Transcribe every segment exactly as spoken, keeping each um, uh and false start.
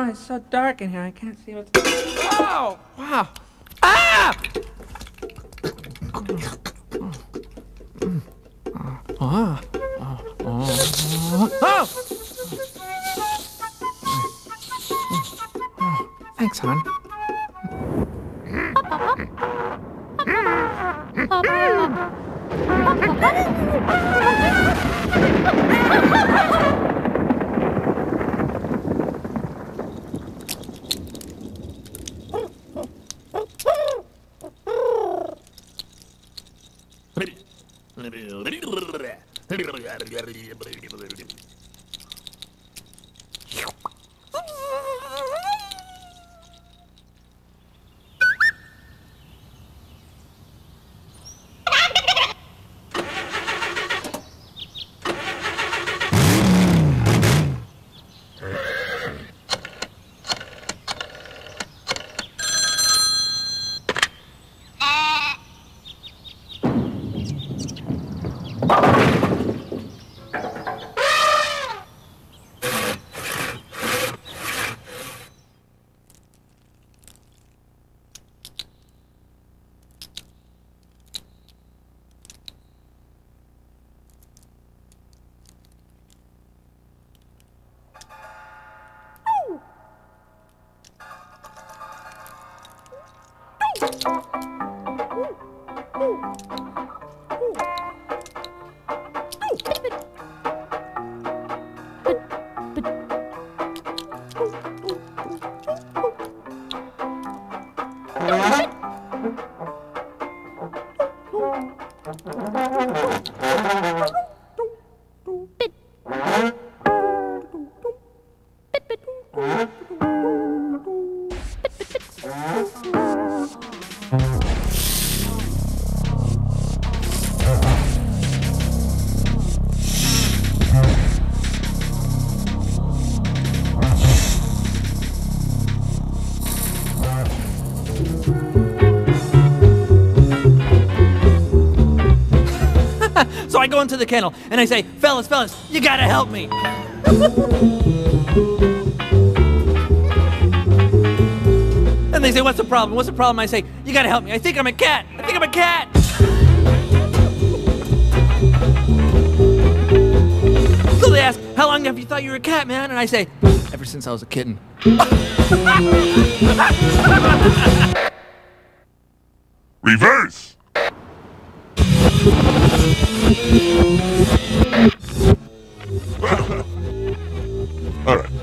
Oh, it's so dark in here. I can't see what's... Oh, wow. Ah! Oh. Oh. Oh. Thanks, hon. So I go into the kennel and I say, fellas, fellas, you gotta help me. And they say, what's the problem? What's the problem? I say, you gotta help me. I think I'm a cat. I think I'm a cat. So they ask, how long have you thought you were a cat, man? And I say, ever since I was a kitten. Reverse! All right.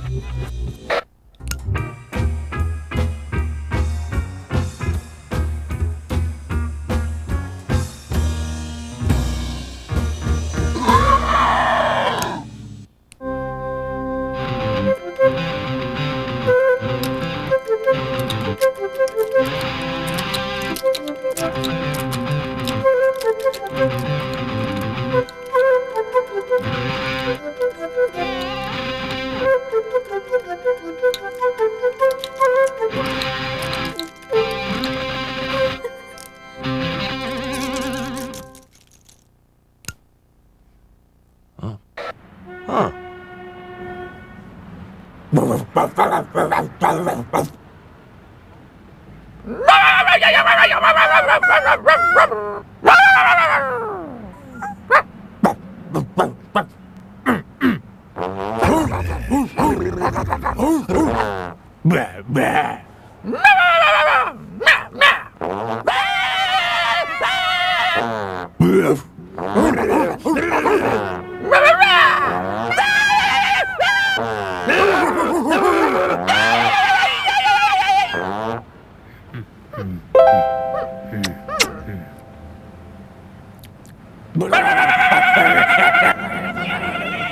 Huh.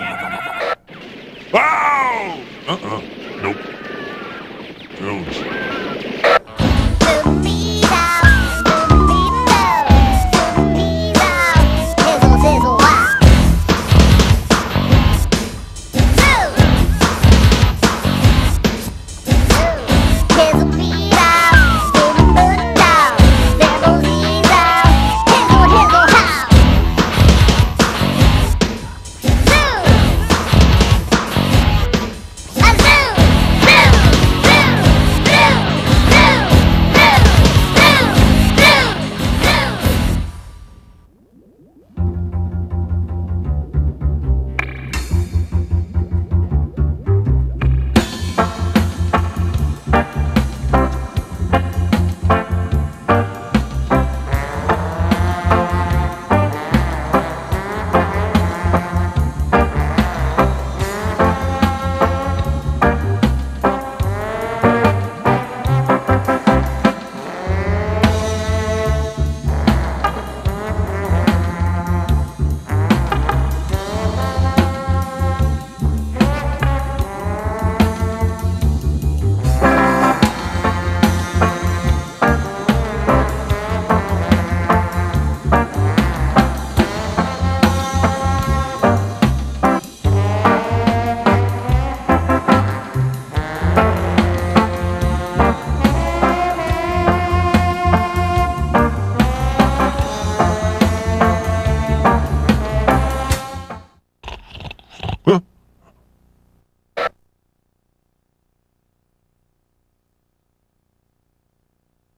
Wow! Uh-uh. Nope. Jones.